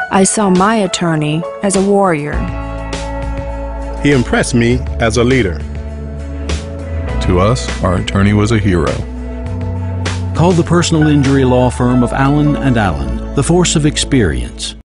I saw my attorney as a warrior. He impressed me as a leader. To us, our attorney was a hero. Call the personal injury law firm of Allen & Allen, the force of experience.